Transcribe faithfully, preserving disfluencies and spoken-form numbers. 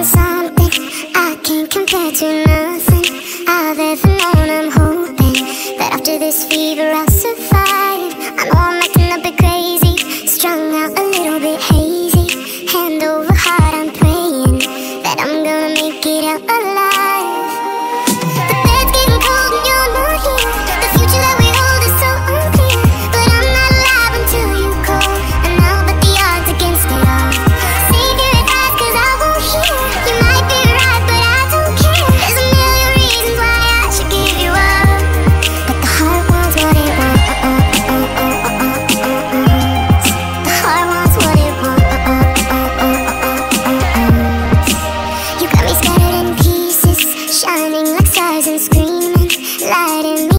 feeling something I can't compare to nothing I've ever known. I'm hoping that after this fever I'll survive.